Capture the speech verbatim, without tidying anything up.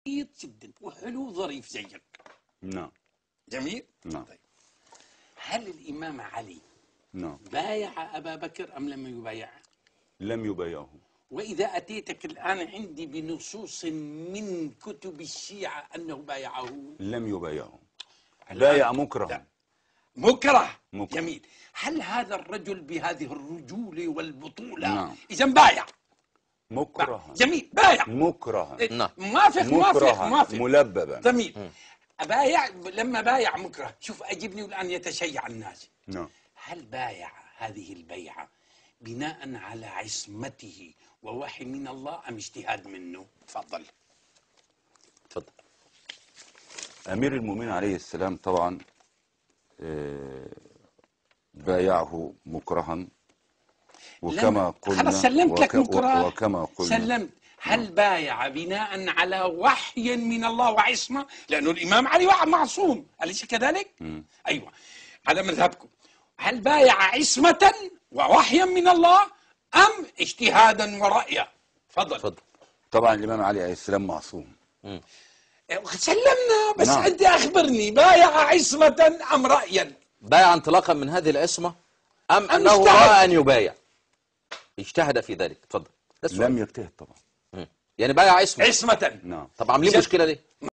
بسيط جدا وحلو ظريف زيك. نعم. جميل؟ نعم. طيب، هل الإمام علي نعم. بايع أبا بكر أم لم يبايع؟ لم يبايعه. وإذا أتيتك الآن عندي بنصوص من كتب الشيعة أنه بايعه؟ لم يبايعه. الآن بايع مكرها. لا. مكره. مكره. جميل. هل هذا الرجل بهذه الرجولة والبطولة نعم. إذا بايع؟ مكرها. جميل. بايع مكرها. نعم. موافق موافق موافق ملببا. جميل. بايع لما بايع مكره. شوف أجبني والآن يتشيع الناس. نعم. هل بايع هذه البيعة بناء على عصمته ووحي من الله أم اجتهاد منه؟ تفضل. تفضل. أمير المؤمنين عليه السلام طبعا بايعه مكرها، وكما قلنا خلاص سلمت لك مكره. وكما قلنا سلمت. هل بايع بناء على وحي من الله وعصمة؟ لأنه الإمام علي معصوم، أليس كذلك؟ م. أيوة، على مذهبكم. هل بايع عصمة ووحيا من الله أم اجتهادا ورأيا؟ تفضل. تفضل. طبعا الإمام علي عليه السلام معصوم. م. سلمنا، بس نعم. أنت أخبرني، بايع عصمة أم رأيا؟ بايع انطلاقا من هذه العصمة أم, أم أنه اجتهد؟ رأى أن يبايع؟ اجتهد في ذلك. تفضل. لم يجتهد طبعا. م. يعني بايع عصمة. عصمة. نعم. طب عاملين مشكلة ليه؟